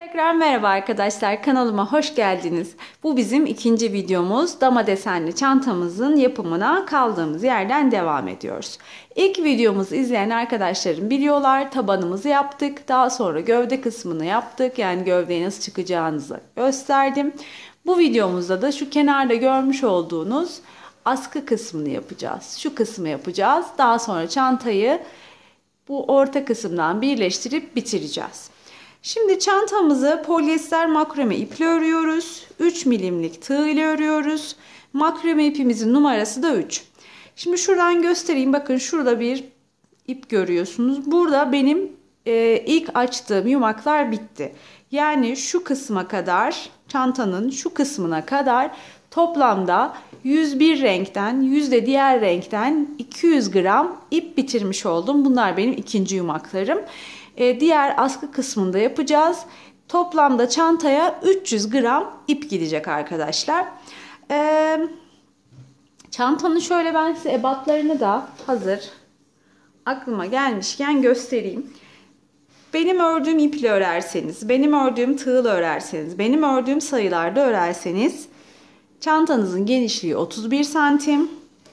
Tekrar merhaba arkadaşlar, kanalıma hoş geldiniz. Bu bizim ikinci videomuz. Dama desenli çantamızın yapımına kaldığımız yerden devam ediyoruz. İlk videomuzu izleyen arkadaşlarım biliyorlar, tabanımızı yaptık. Daha sonra gövde kısmını yaptık. Yani gövdeyi nasıl çıkacağınızı gösterdim. Bu videomuzda da şu kenarda görmüş olduğunuz askı kısmını yapacağız. Şu kısmı yapacağız. Daha sonra çantayı bu orta kısımdan birleştirip bitireceğiz. Şimdi çantamızı polyester makrame iple örüyoruz. 3 milimlik tığ ile örüyoruz. Makrame ipimizin numarası da 3. Şimdi şuradan göstereyim. Bakın şurada bir ip görüyorsunuz. Burada benim ilk açtığım yumaklar bitti. Yani şu kısma kadar, çantanın şu kısmına kadar toplamda 101 renkten, 100 de diğer renkten 200 gram ip bitirmiş oldum. Bunlar benim ikinci yumaklarım. Diğer askı kısmında yapacağız. Toplamda çantaya 300 gram ip gidecek arkadaşlar. Çantanın şöyle ben size ebatlarını da hazır aklıma gelmişken göstereyim. Benim ördüğüm iple örerseniz, benim ördüğüm tığla örerseniz, benim ördüğüm sayılarda örerseniz çantanızın genişliği 31 santim.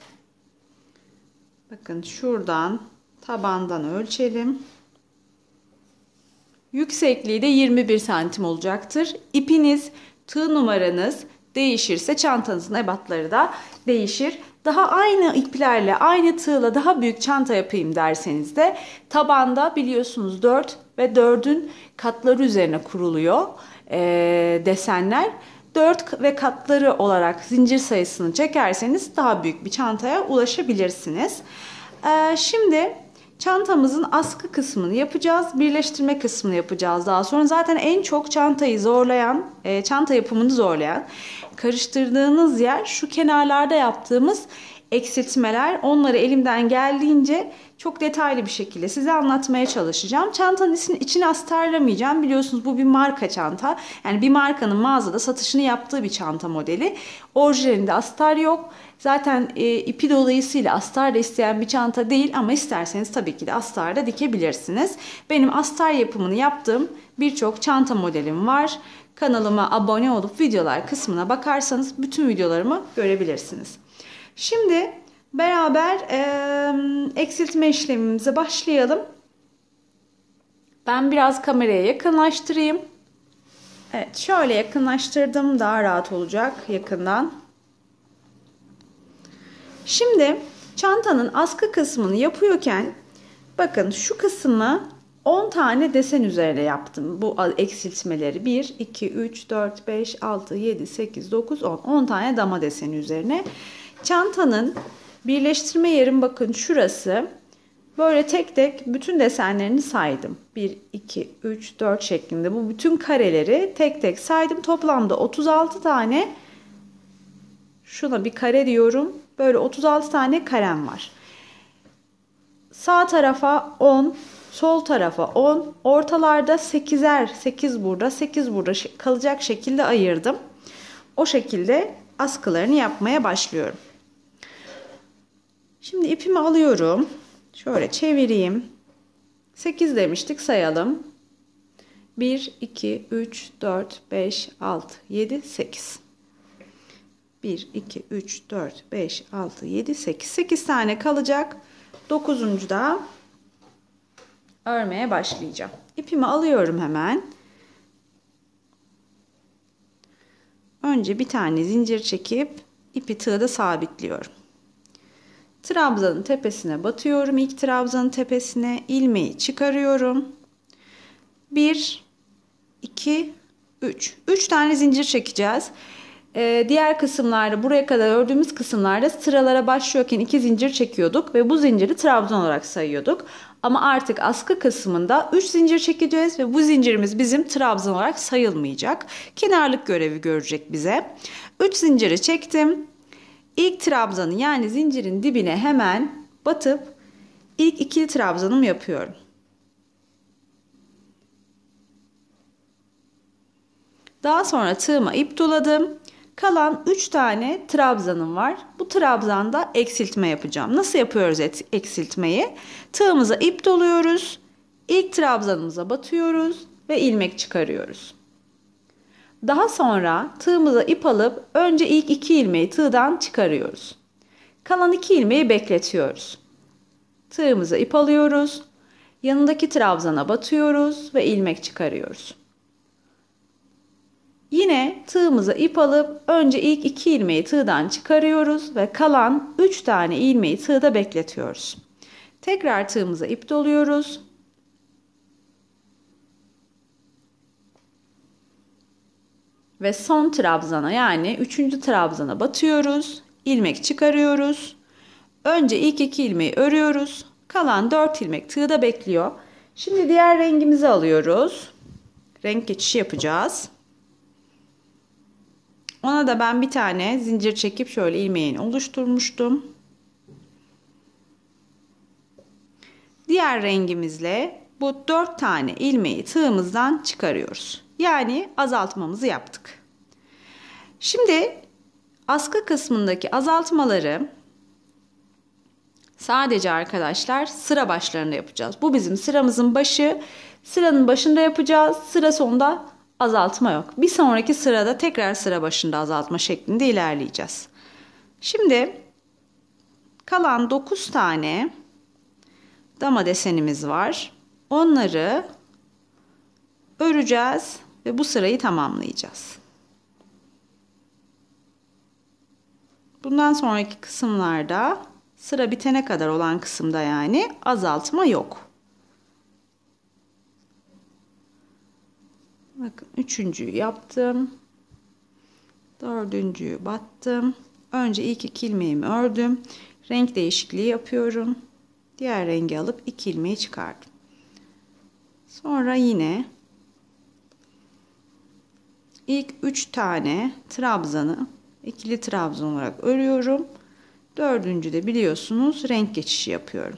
Bakın şuradan tabandan ölçelim. Yüksekliği de 21 santim olacaktır. İpiniz, tığ numaranız değişirse çantanızın ebatları da değişir. Daha aynı iplerle, aynı tığla daha büyük çanta yapayım derseniz de tabanda biliyorsunuz 4 ve 4'ün katları üzerine kuruluyor desenler. 4 ve katları olarak zincir sayısını çekerseniz daha büyük bir çantaya ulaşabilirsiniz. Şimdi çantamızın askı kısmını yapacağız. Birleştirme kısmını yapacağız daha sonra. Zaten en çok çantayı zorlayan, çanta yapımını zorlayan, karıştırdığınız yer şu kenarlarda yaptığımız eksiltmeler. Onları elimden geldiğince çok detaylı bir şekilde size anlatmaya çalışacağım. Çantanın içini astarlamayacağım. Biliyorsunuz bu bir marka çanta. Yani bir markanın mağazada satışını yaptığı bir çanta modeli. Orijinalinde astar yok. Zaten ipi dolayısıyla astar da isteyen bir çanta değil ama isterseniz tabii ki de astar da dikebilirsiniz. Benim astar yapımını yaptığım birçok çanta modelim var. Kanalıma abone olup videolar kısmına bakarsanız bütün videolarımı görebilirsiniz. Şimdi beraber eksiltme işlemimize başlayalım. Ben biraz kameraya yakınlaştırayım. Evet, şöyle yakınlaştırdım, daha rahat olacak yakından. Şimdi çantanın askı kısmını yapıyorken bakın şu kısmı 10 tane desen üzerine yaptım. Bu eksiltmeleri 1, 2, 3, 4, 5, 6, 7, 8, 9, 10. 10 tane dama deseni üzerine. Çantanın birleştirme yerim bakın şurası. Böyle tek tek bütün desenlerini saydım. 1, 2, 3, 4 şeklinde bu bütün kareleri tek tek saydım. Toplamda 36 tane, şuna bir kare diyorum. Böyle 36 tane karem var. Sağ tarafa 10, sol tarafa 10, ortalarda 8'er, 8 burada, 8 burada kalacak şekilde ayırdım. O şekilde askılarını yapmaya başlıyorum. Şimdi ipimi alıyorum. Şöyle çevireyim. 8 demiştik, sayalım. 1, 2, 3, 4, 5, 6, 7, 8. 1, 2, 3, 4, 5, 6, 7, 8. 8 tane kalacak. 9'uncu da örmeye başlayacağım. İpimi alıyorum hemen. Önce bir tane zincir çekip ipi tığda sabitliyorum. Trabzanın tepesine batıyorum. İlk trabzanın tepesine ilmeği çıkarıyorum. 1, 2, 3. 3 tane zincir çekeceğiz. Diğer kısımlarda, buraya kadar ördüğümüz kısımlarda sıralara başlıyorken 2 zincir çekiyorduk ve bu zinciri trabzan olarak sayıyorduk. Ama artık askı kısmında 3 zincir çekeceğiz ve bu zincirimiz bizim trabzan olarak sayılmayacak. Kenarlık görevi görecek bize. 3 zinciri çektim. İlk trabzanı yani zincirin dibine hemen batıp ilk ikili trabzanımı yapıyorum. Daha sonra tığıma ip doladım. Kalan 3 tane trabzanım var. Bu trabzanda eksiltme yapacağım. Nasıl yapıyoruz eksiltmeyi? Tığımıza ip doluyoruz. İlk trabzanımıza batıyoruz ve ilmek çıkarıyoruz. Daha sonra tığımıza ip alıp önce ilk 2 ilmeği tığdan çıkarıyoruz. Kalan 2 ilmeği bekletiyoruz. Tığımıza ip alıyoruz. Yanındaki trabzana batıyoruz ve ilmek çıkarıyoruz. Yine tığımıza ip alıp önce ilk 2 ilmeği tığdan çıkarıyoruz ve kalan 3 tane ilmeği tığda bekletiyoruz. Tekrar tığımıza ip doluyoruz. Ve son trabzana, yani 3. trabzana batıyoruz. İlmek çıkarıyoruz. Önce ilk 2 ilmeği örüyoruz. Kalan 4 ilmek tığda bekliyor. Şimdi diğer rengimizi alıyoruz. Renk geçişi yapacağız. Ona da ben bir tane zincir çekip şöyle ilmeğini oluşturmuştum. Diğer rengimizle bu 4 tane ilmeği tığımızdan çıkarıyoruz. Yani azaltmamızı yaptık. Şimdi askı kısmındaki azaltmaları sadece arkadaşlar sıra başlarında yapacağız. Bu bizim sıramızın başı. Sıranın başında yapacağız. Sıra sonunda azaltma yok. Bir sonraki sırada tekrar sıra başında azaltma şeklinde ilerleyeceğiz. Şimdi kalan 9 tane dama desenimiz var. Onları öreceğiz ve bu sırayı tamamlayacağız. Bundan sonraki kısımlarda sıra bitene kadar olan kısımda yani azaltma yok. Bakın 3.'yü yaptım. 4.'yü battım. Önce ilk 2 ilmeğimi ördüm. Renk değişikliği yapıyorum. Diğer rengi alıp 2 ilmeği çıkardım. Sonra yine ilk 3 tane trabzanı ikili trabzan olarak örüyorum. 4'üncü de biliyorsunuz renk geçişi yapıyorum.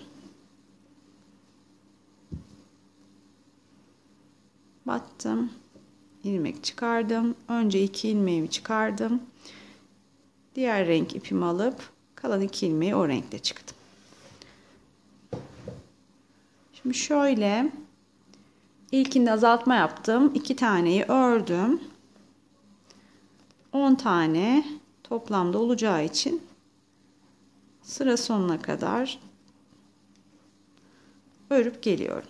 Battım. İlmek çıkardım. Önce 2 ilmeğimi çıkardım. Diğer renk ipimi alıp kalan 2 ilmeği o renkte çıktım. Şimdi şöyle ilkinde azaltma yaptım. 2 taneyi ördüm. 10 tane toplamda olacağı için sıra sonuna kadar örüp geliyorum.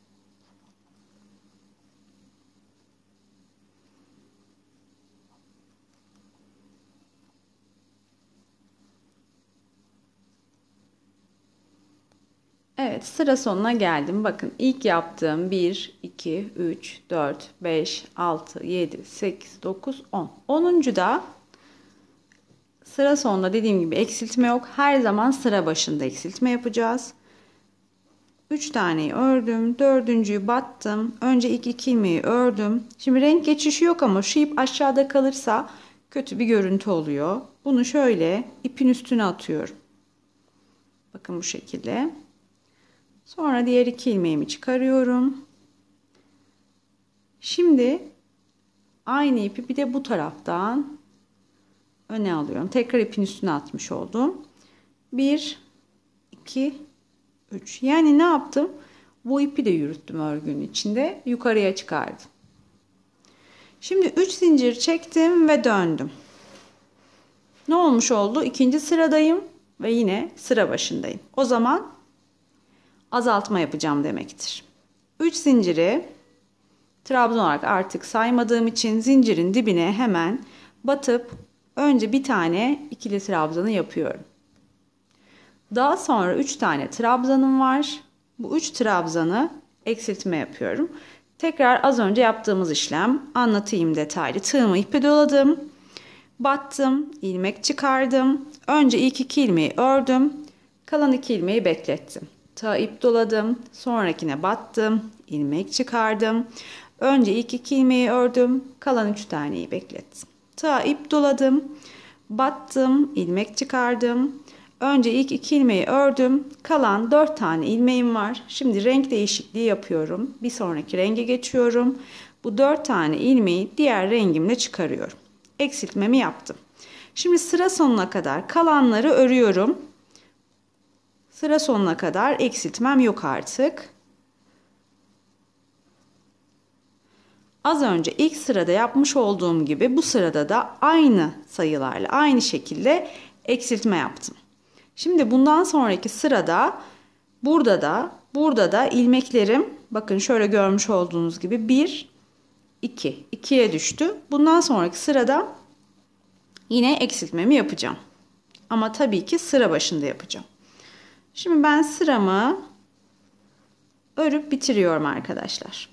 Evet, sıra sonuna geldim. Bakın ilk yaptığım 1, 2, 3, 4, 5, 6, 7, 8, 9, 10. 10'uncu da sıra sonunda dediğim gibi eksiltme yok. Her zaman sıra başında eksiltme yapacağız. 3 taneyi ördüm. 4'üncüyü battım. Önce ilk 2 ilmeği ördüm. Şimdi renk geçişi yok ama şu ip aşağıda kalırsa kötü bir görüntü oluyor. Bunu şöyle ipin üstüne atıyorum. Bakın bu şekilde. Sonra diğer 2 ilmeğimi çıkarıyorum. Şimdi aynı ipi bir de bu taraftan öne alıyorum. Tekrar ipin üstüne atmış oldum. 1, 2, 3. Yani ne yaptım? Bu ipi de yürüttüm örgünün içinde. Yukarıya çıkardım. Şimdi 3 zincir çektim ve döndüm. Ne olmuş oldu? İkinci sıradayım ve yine sıra başındayım. O zaman azaltma yapacağım demektir. 3 zinciri trabzan olarak artık saymadığım için zincirin dibine hemen batıp önce bir tane ikili trabzanı yapıyorum. Daha sonra 3 tane trabzanım var. Bu 3 trabzanı eksiltme yapıyorum. Tekrar az önce yaptığımız işlem anlatayım detaylı. Tığımı ipe doladım. Battım, ilmek çıkardım. Önce ilk 2 ilmeği ördüm. Kalan 2 ilmeği beklettim. Tığa ip doladım. Sonrakine battım. İlmek çıkardım. Önce ilk 2 ilmeği ördüm. Kalan 3 taneyi beklettim. Tığa ip doladım. Battım. İlmek çıkardım. Önce ilk 2 ilmeği ördüm. Kalan 4 tane ilmeğim var. Şimdi renk değişikliği yapıyorum. Bir sonraki renge geçiyorum. Bu 4 tane ilmeği diğer rengimle çıkarıyorum. Eksiltmemi yaptım. Şimdi sıra sonuna kadar kalanları örüyorum. Sıra sonuna kadar eksiltmem yok artık. Az önce ilk sırada yapmış olduğum gibi bu sırada da aynı sayılarla aynı şekilde eksiltme yaptım. Şimdi bundan sonraki sırada burada da ilmeklerim bakın şöyle görmüş olduğunuz gibi 1, 2, 2'ye düştü. Bundan sonraki sırada yine eksiltmemi yapacağım. Ama tabii ki sıra başında yapacağım. Şimdi ben sıramı örüp bitiriyorum arkadaşlar.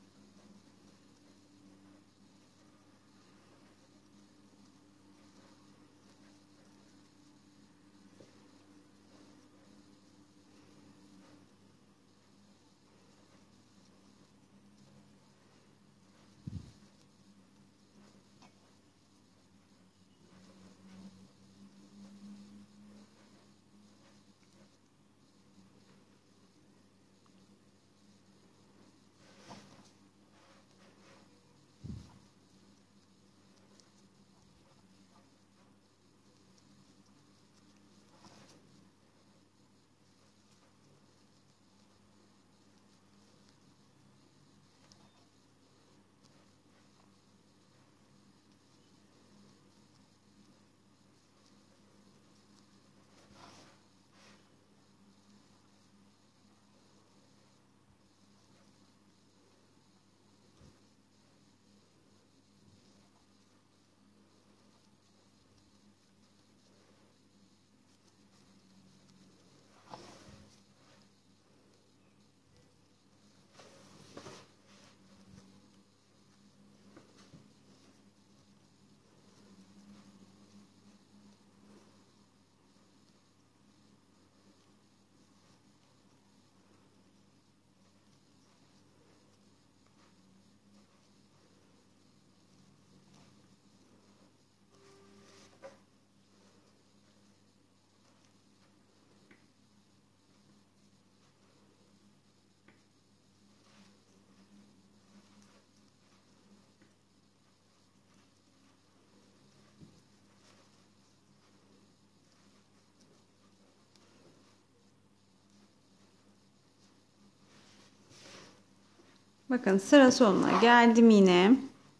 Bakın sıra sonuna geldim yine.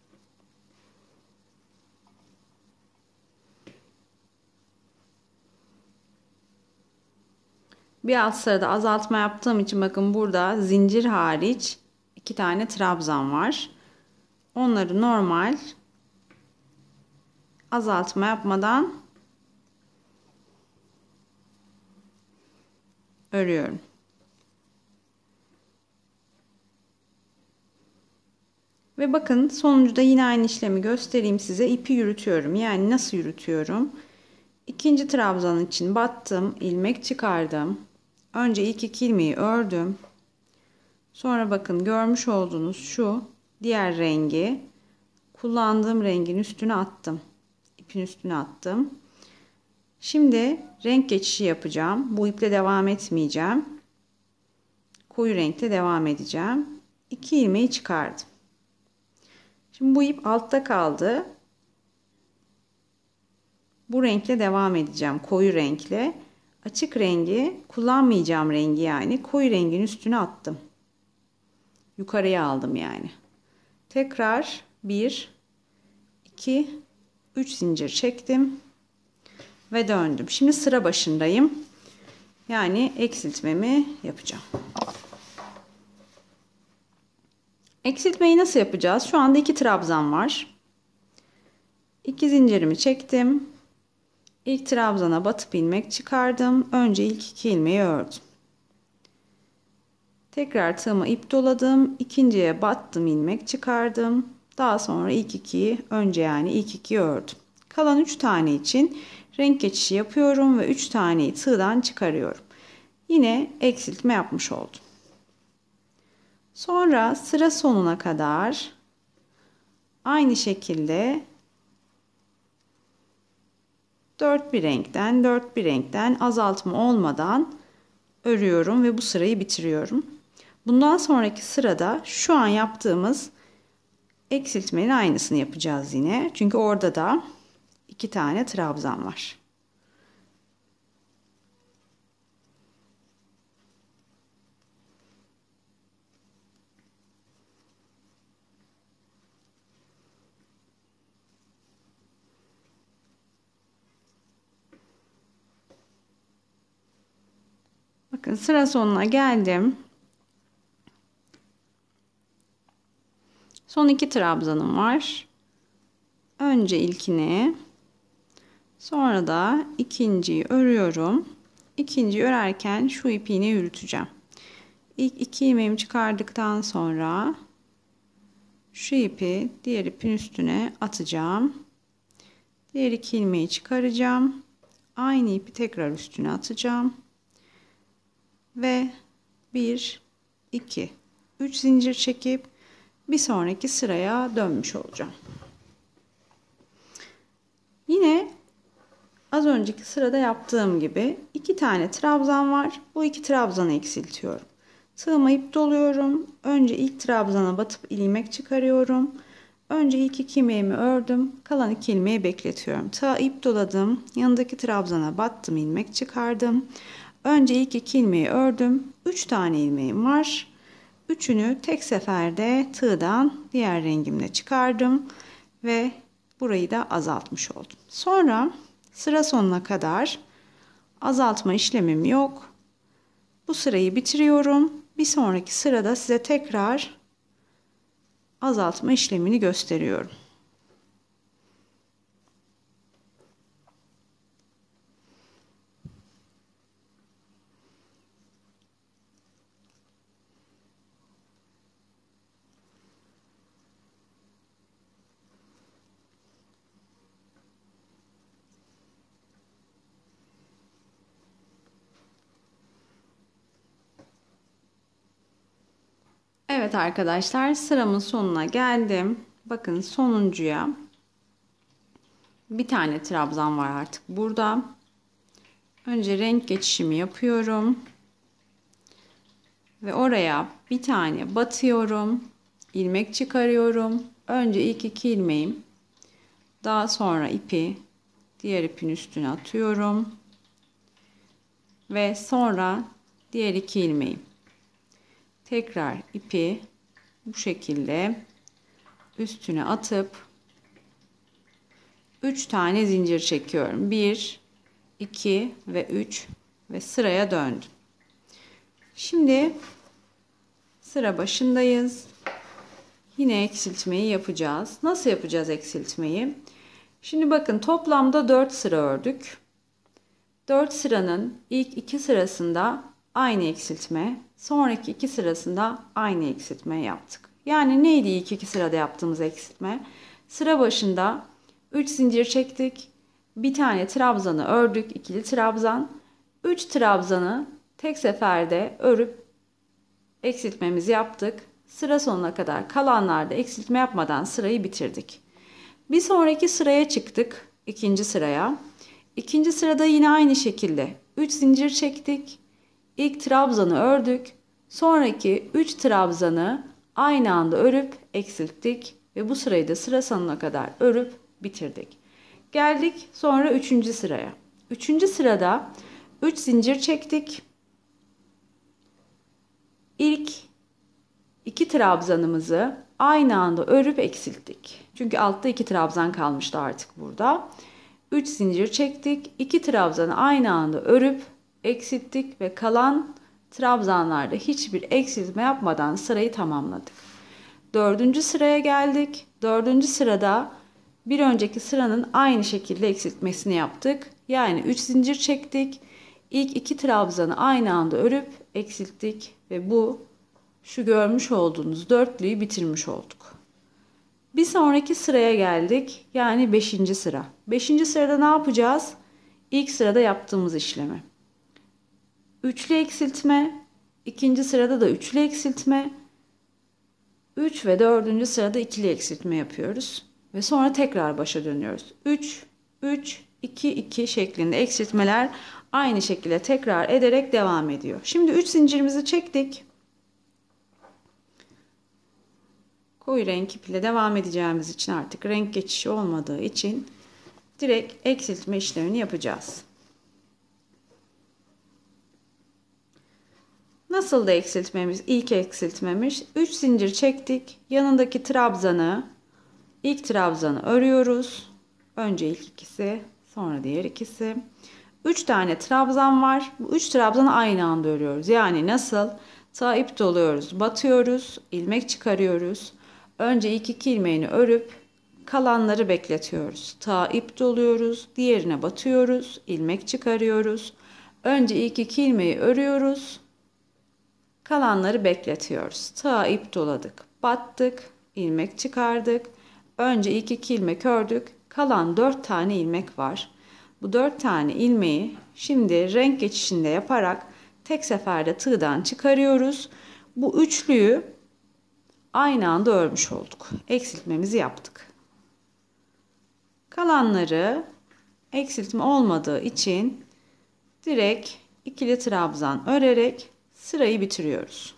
Bir alt sırada azaltma yaptığım için bakın burada zincir hariç 2 tane trabzan var. Onları normal azaltma yapmadan örüyorum. Ve bakın sonuncuda yine aynı işlemi göstereyim size. İpi yürütüyorum. Yani nasıl yürütüyorum? İkinci trabzan için battım, ilmek çıkardım. Önce ilk 2 ilmeği ördüm. Sonra bakın görmüş olduğunuz şu diğer rengi kullandığım rengin üstüne attım. İpin üstüne attım. Şimdi renk geçişi yapacağım. Bu iple devam etmeyeceğim. Koyu renkle devam edeceğim. 2 ilmeği çıkardım. Şimdi bu ip altta kaldı. Bu renkle devam edeceğim. Koyu renkle. Açık rengi kullanmayacağım rengi yani. Koyu rengin üstüne attım. Yukarıya aldım yani. Tekrar 1, 2, 3 zincir çektim. Ve döndüm. Şimdi sıra başındayım. Yani eksiltmemi yapacağım. Eksiltmeyi nasıl yapacağız? Şu anda 2 trabzan var. 2 zincirimi çektim. İlk trabzana batıp ilmek çıkardım. Önce ilk 2 ilmeği ördüm. Tekrar tığıma ip doladım. İkinciye battım, ilmek çıkardım. Daha sonra ilk 2'yi önce yani ilk 2'yi ördüm. Kalan 3 tane için renk geçişi yapıyorum ve 3 taneyi tığdan çıkarıyorum. Yine eksiltme yapmış oldum. Sonra sıra sonuna kadar aynı şekilde 4 bir renkten azaltma olmadan örüyorum ve bu sırayı bitiriyorum. Bundan sonraki sırada şu an yaptığımız eksiltmenin aynısını yapacağız yine. Çünkü orada da 2 tane trabzan var. Bakın sıra sonuna geldim. Son 2 trabzanım var. Önce ilkini, sonra da ikinciyi örüyorum. İkinciyi örerken şu ipi yine yürüteceğim. İlk 2 ilmeğimi çıkardıktan sonra şu ipi diğer ipin üstüne atacağım. Diğer 2 ilmeği çıkaracağım. Aynı ipi tekrar üstüne atacağım. Ve 1, 2, 3 zincir çekip bir sonraki sıraya dönmüş olacağım. Yine az önceki sırada yaptığım gibi 2 tane trabzan var. Bu 2 trabzanı eksiltiyorum. Tığıma ip doluyorum. Önce ilk trabzana batıp ilmek çıkarıyorum. Önce ilk 2 ilmeğimi ördüm. Kalan 2 ilmeği bekletiyorum. Tığa ip doladım. Yanındaki trabzana battım, ilmek çıkardım. Önce ilk 2 ilmeği ördüm. 3 tane ilmeğim var. Üçünü tek seferde tığdan diğer rengimle çıkardım ve burayı da azaltmış oldum. Sonra sıra sonuna kadar azaltma işlemim yok. Bu sırayı bitiriyorum. Bir sonraki sırada size tekrar azaltma işlemini gösteriyorum. Evet arkadaşlar, sıramın sonuna geldim. Bakın sonuncuya bir tane trabzan var artık burada. Önce renk geçişimi yapıyorum. Ve oraya bir tane batıyorum. İlmek çıkarıyorum. Önce ilk 2 ilmeğim. Daha sonra ipi diğer ipin üstüne atıyorum. Ve sonra diğer 2 ilmeğim. Tekrar ipi bu şekilde üstüne atıp 3 tane zincir çekiyorum. 1, 2 ve 3 ve sıraya döndüm. Şimdi sıra başındayız. Yine eksiltmeyi yapacağız. Nasıl yapacağız eksiltmeyi? Şimdi bakın toplamda 4 sıra ördük. 4 sıranın ilk 2 sırasında aynı eksiltme, sonraki 2 sırasında aynı eksiltme yaptık. Yani neydi ilk 2 sırada yaptığımız eksiltme? Sıra başında 3 zincir çektik. Bir tane trabzanı ördük, ikili trabzan. 3 trabzanı tek seferde örüp eksiltmemizi yaptık. Sıra sonuna kadar kalanlarda eksiltme yapmadan sırayı bitirdik. Bir sonraki sıraya çıktık, ikinci sıraya. İkinci sırada yine aynı şekilde 3 zincir çektik. İlk trabzanı ördük. Sonraki 3 trabzanı aynı anda örüp eksilttik ve bu sırayı da sıra sonuna kadar örüp bitirdik. Geldik sonra 3. sıraya. 3. sırada 3 zincir çektik. İlk 2 trabzanımızı aynı anda örüp eksilttik. Çünkü altta 2 trabzan kalmıştı artık burada. 3 zincir çektik. 2 trabzanı aynı anda örüp eksilttik ve kalan trabzanlarda hiçbir eksiltme yapmadan sırayı tamamladık. 4. sıraya geldik. 4. sırada bir önceki sıranın aynı şekilde eksiltmesini yaptık. Yani 3 zincir çektik. İlk 2 trabzanı aynı anda örüp eksilttik ve şu görmüş olduğunuz dörtlüyü bitirmiş olduk. Bir sonraki sıraya geldik. Yani 5. sıra. 5. sırada ne yapacağız? İlk sırada yaptığımız işlemi. Üçlü eksiltme. İkinci sırada da üçlü eksiltme. 3 ve 4. sırada ikili eksiltme yapıyoruz. Ve sonra tekrar başa dönüyoruz. 3, 3, 2, 2 şeklinde eksiltmeler aynı şekilde tekrar ederek devam ediyor. Şimdi 3 zincirimizi çektik. Koyu renk ip ile devam edeceğimiz için artık renk geçişi olmadığı için direkt eksiltme işlemini yapacağız. Nasıl da eksiltmemiz? İlk eksiltmemiz 3 zincir çektik. Yanındaki trabzanı, ilk trabzanı örüyoruz. Önce ilk ikisi, sonra diğer ikisi. 3 tane trabzan var. Bu 3 trabzanı aynı anda örüyoruz. Yani nasıl? Tığa ip doluyoruz, batıyoruz, ilmek çıkarıyoruz. Önce ilk 2 ilmeğini örüp kalanları bekletiyoruz. Tığa ip doluyoruz, diğerine batıyoruz, ilmek çıkarıyoruz. Önce ilk 2 ilmeği örüyoruz, kalanları bekletiyoruz. Tığa ip doladık, battık, ilmek çıkardık. Önce ilk 2 ilmek ördük, kalan 4 tane ilmek var. Bu 4 tane ilmeği şimdi renk geçişinde yaparak tek seferde tığdan çıkarıyoruz. Bu üçlüyü aynı anda örmüş olduk. Eksiltmemizi yaptık. Kalanları eksiltme olmadığı için direkt ikili trabzan örerek sırayı bitiriyoruz.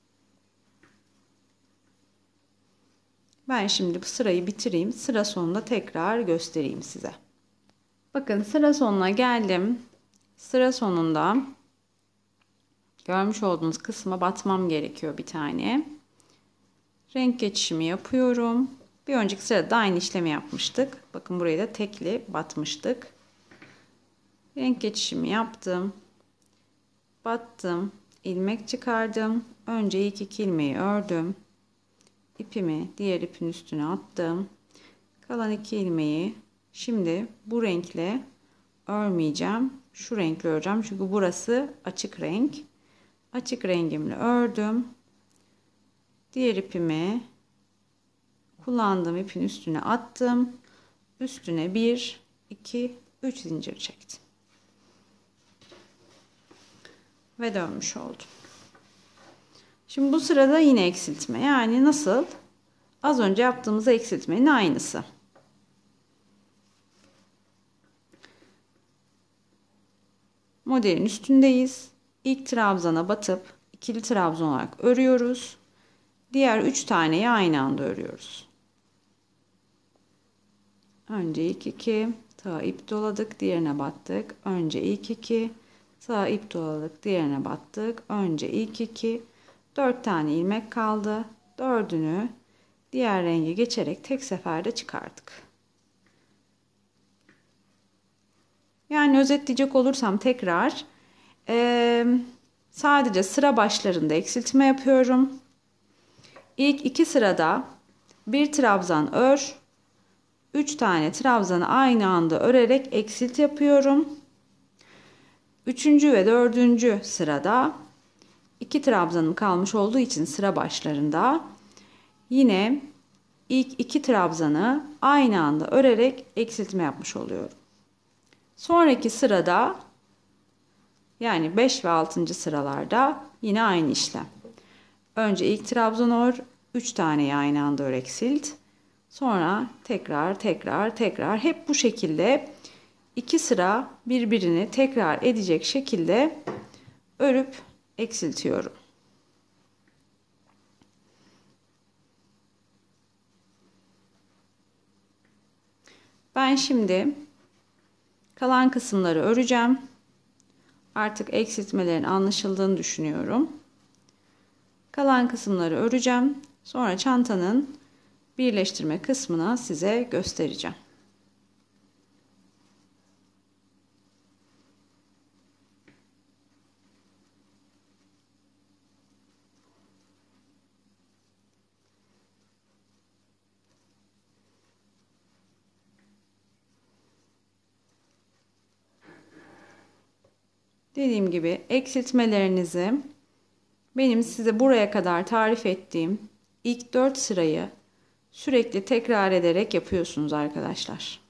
Ben şimdi bu sırayı bitireyim. Sıra sonunda tekrar göstereyim size. Bakın sıra sonuna geldim. Sıra sonunda görmüş olduğunuz kısma batmam gerekiyor bir tane. Renk geçişimi yapıyorum. Bir önceki sırada da aynı işlemi yapmıştık. Bakın burayı da tekli batmıştık. Renk geçişimi yaptım. Battım. İlmek çıkardım. Önce ilk 2 ilmeği ördüm. İpimi diğer ipin üstüne attım. Kalan 2 ilmeği şimdi bu renkle örmeyeceğim. Şu renkle öreceğim. Çünkü burası açık renk. Açık rengimle ördüm. Diğer ipimi kullandığım ipin üstüne attım. Üstüne 1, 2, 3 zincir çektim. Ve dönmüş oldum. Şimdi bu sırada yine eksiltme. Yani nasıl? Az önce yaptığımız eksiltmenin aynısı. Modelin üstündeyiz. İlk trabzana batıp ikili trabzan olarak örüyoruz. Diğer 3 taneyi aynı anda örüyoruz. Önce ilk 2 tığa ip doladık, diğerine battık. Önce ilk 2 tığa ip doladık, diğerine battık. Önce ilk 2 4 tane ilmek kaldı. 4'ünü diğer renge geçerek tek seferde çıkardık. Yani özetleyecek olursam tekrar sadece sıra başlarında eksiltme yapıyorum. İlk 2 sırada bir trabzan ör, 3 tane trabzanı aynı anda örerek eksilt yapıyorum. 3. ve 4. sırada 2 trabzanım kalmış olduğu için sıra başlarında yine ilk 2 trabzanı aynı anda örerek eksiltme yapmış oluyorum. Sonraki sırada yani 5 ve 6. sıralarda yine aynı işlem. Önce ilk trabzanı ör, 3 taneyi aynı anda ör eksilt. Sonra tekrar hep bu şekilde 2 sıra birbirini tekrar edecek şekilde örüp eksiltiyorum. Ben şimdi kalan kısımları öreceğim. Artık eksiltmelerin anlaşıldığını düşünüyorum. Kalan kısımları öreceğim. Sonra çantanın birleştirme kısmını size göstereceğim. Dediğim gibi eksiltmelerinizi benim size buraya kadar tarif ettiğim ilk 4 sırayı sürekli tekrar ederek yapıyorsunuz arkadaşlar.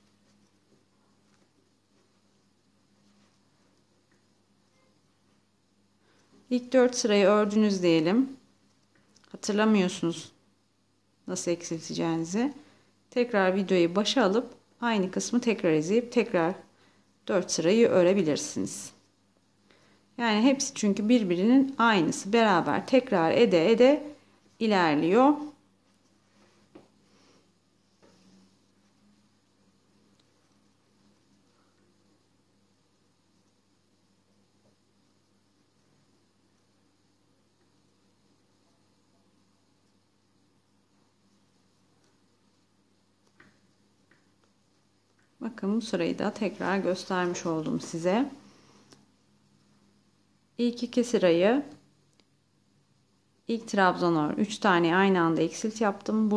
İlk 4 sırayı ördünüz diyelim. Hatırlamıyorsunuz nasıl eksilteceğinizi. Tekrar videoyu başa alıp aynı kısmı tekrar izleyip tekrar 4 sırayı örebilirsiniz. Yani hepsi çünkü birbirinin aynısı. Beraber tekrar ede ilerliyor. Bakın bu sırayı da tekrar göstermiş oldum size. İlk iki sırayı ilk trabzan örgü 3 tane aynı anda eksilt yaptım.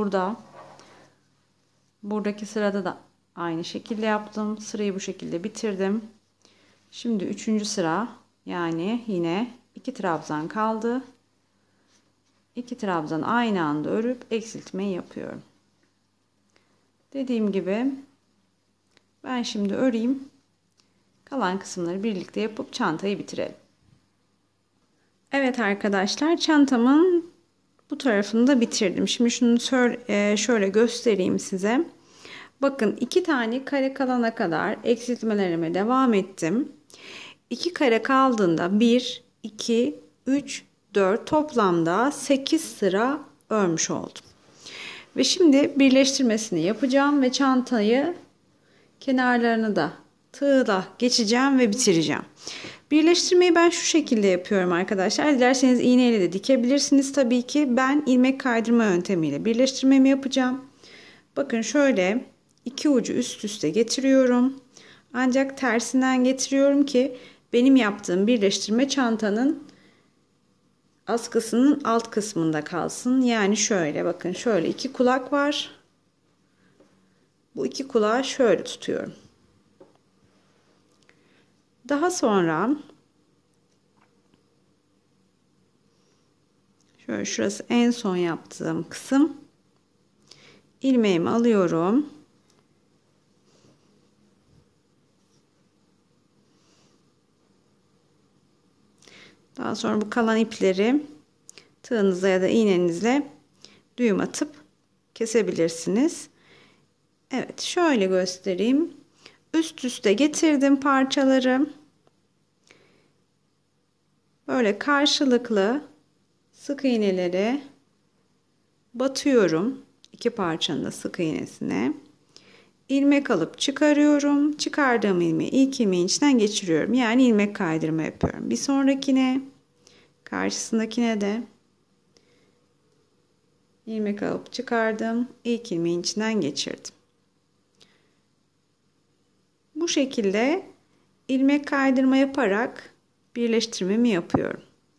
Buradaki sırada da aynı şekilde yaptım. Sırayı bu şekilde bitirdim. Şimdi 3. sıra, yani yine 2 trabzan kaldı. 2 trabzan aynı anda örüp eksiltmeyi yapıyorum. Dediğim gibi ben şimdi öreyim. Kalan kısımları birlikte yapıp çantayı bitirelim. Evet arkadaşlar, çantamın bu tarafını da bitirdim. Şimdi şunu şöyle göstereyim size. Bakın 2 tane kare kalana kadar eksiltmelerime devam ettim. 2 kare kaldığında 1, 2, 3, 4 toplamda 8 sıra örmüş oldum. Ve şimdi birleştirmesini yapacağım ve çantayı kenarlarını da tığla geçeceğim ve bitireceğim. Birleştirmeyi ben şu şekilde yapıyorum arkadaşlar. Dilerseniz iğneyle de dikebilirsiniz tabii ki. Ben ilmek kaydırma yöntemiyle birleştirmemi yapacağım. Bakın şöyle 2 ucu üst üste getiriyorum. Ancak tersinden getiriyorum ki benim yaptığım birleştirme çantanın askısının alt kısmında kalsın. Yani şöyle bakın, şöyle 2 kulak var. Bu 2 kulağı şöyle tutuyorum. Daha sonra şöyle, şurası en son yaptığım kısım. İlmeğimi alıyorum. Daha sonra bu kalan ipleri tığınızla ya da iğnenizle düğüm atıp kesebilirsiniz. Evet, şöyle göstereyim. Üst üste getirdim parçaları. Böyle karşılıklı sık iğneleri batıyorum. 2 parçanın da sık iğnesine. İlmek alıp çıkarıyorum. Çıkardığım ilmeği ilk ilmeğin içinden geçiriyorum. Yani ilmek kaydırma yapıyorum. Bir sonrakine, karşısındakine de ilmek alıp çıkardım. İlk ilmeğin içinden geçirdim. Bu şekilde ilmek kaydırma yaparak birleştirmemi yapıyorum.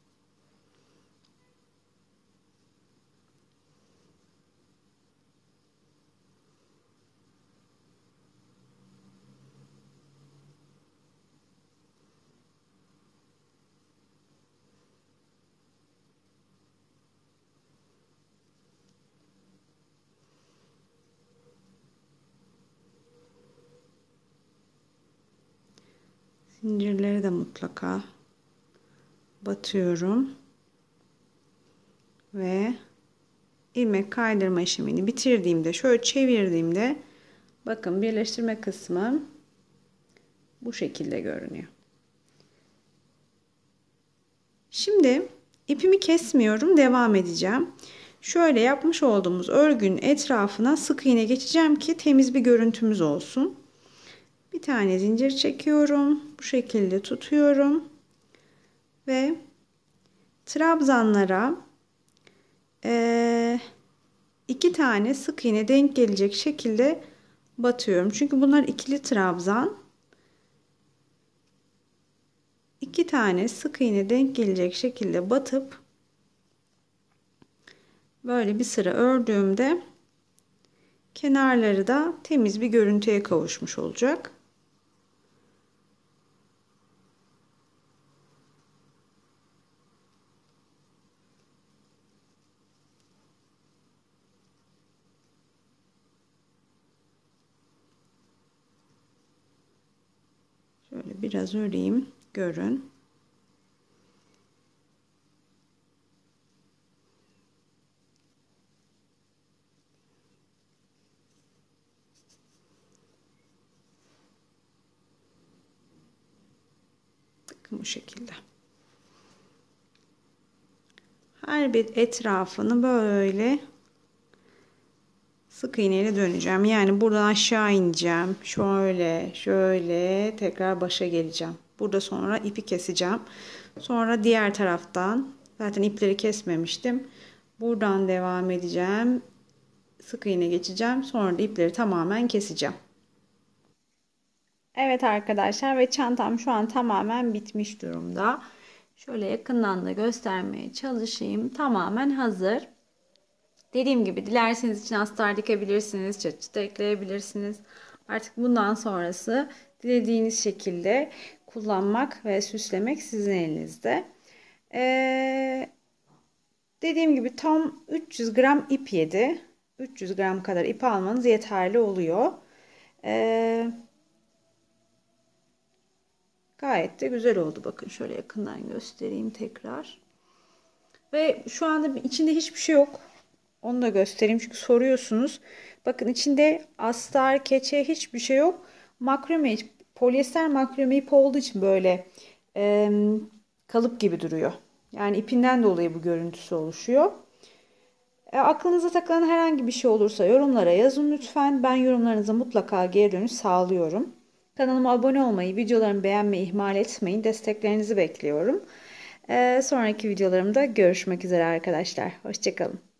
Zincirleri de mutlaka batıyorum ve ilmek kaydırma işlemini bitirdiğimde, şöyle çevirdiğimde bakın birleştirme kısmı bu şekilde görünüyor. Şimdi ipimi kesmiyorum, devam edeceğim. Şöyle yapmış olduğumuz örgünün etrafına sık iğne geçeceğim ki temiz bir görüntümüz olsun. Bir tane zincir çekiyorum. Bu şekilde tutuyorum. Ve trabzanlara 2 tane sık iğne denk gelecek şekilde batıyorum. Çünkü bunlar ikili trabzan. 2 tane sık iğne denk gelecek şekilde batıp böyle bir sıra ördüğümde kenarları da temiz bir görüntüye kavuşmuş olacak. Şöyle biraz öreyim, görün. Bakın bu şekilde. Her bir etrafını böyle sık iğneyle döneceğim. Yani buradan aşağı ineceğim. Şöyle tekrar başa geleceğim. Burada sonra ipi keseceğim. Sonra diğer taraftan, zaten ipleri kesmemiştim. Buradan devam edeceğim. Sık iğne geçeceğim. Sonra da ipleri tamamen keseceğim. Evet arkadaşlar, ve çantam şu an tamamen bitmiş durumda. Şöyle yakından da göstermeye çalışayım. Tamamen hazır. Dediğim gibi dilerseniz için astar dikebilirsiniz, çıt çıt ekleyebilirsiniz. Artık bundan sonrası dilediğiniz şekilde kullanmak ve süslemek sizin elinizde. Dediğim gibi tam 300 gram ip yedi. 300 gram kadar ip almanız yeterli oluyor. Gayet de güzel oldu. Bakın şöyle yakından göstereyim tekrar. Ve şu anda içinde hiçbir şey yok. Onu da göstereyim çünkü soruyorsunuz. Bakın içinde astar, keçe hiçbir şey yok. Makrame, polyester makrame ip olduğu için böyle kalıp gibi duruyor. Yani ipinden dolayı bu görüntüsü oluşuyor. Aklınıza takılan herhangi bir şey olursa yorumlara yazın lütfen. Ben yorumlarınıza mutlaka geri dönüş sağlıyorum. Kanalıma abone olmayı, videolarımı beğenmeyi ihmal etmeyin. Desteklerinizi bekliyorum. Sonraki videolarımda görüşmek üzere arkadaşlar. Hoşçakalın.